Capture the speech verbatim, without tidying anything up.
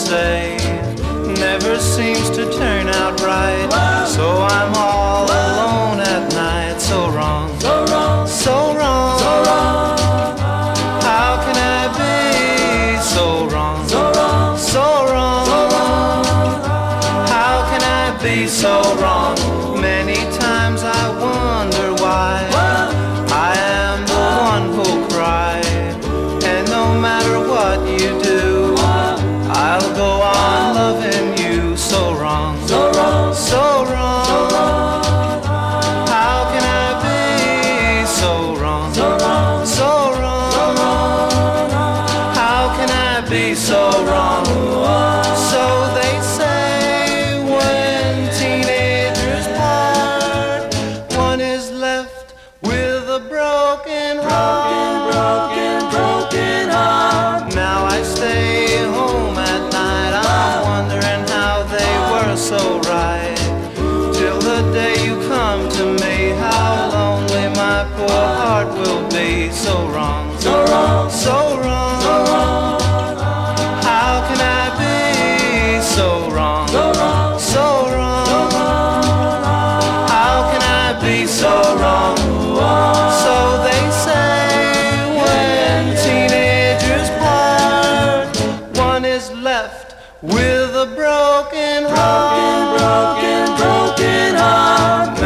say never seems to turn out right. So I'm all alone at night. So wrong, So wrong, so wrong, so wrong, how can I be so wrong, so wrong, so wrong, so wrong, how can I be so wrong? Many times I wonder why I am the one who'll cry, and no matter what you do, I'll go on loving you. So wrong, so wrong, so wrong, so wrong, how can I be so wrong, so wrong, so wrong, so wrong, how can I be so wrong? So they say when teenagers part, one is left with a broken heart. broken, broken heart. Now I stay home at night, I'm wondering how they were so right, till the day you come to me. How lonely my poor heart will be. So wrong, So wrong, so wrong, so wrong, how can I be so wrong, so wrong, so wrong, how can I be so wrong? So they say when teenagers part, one is left with a broken heart. broken, broken, broken heart.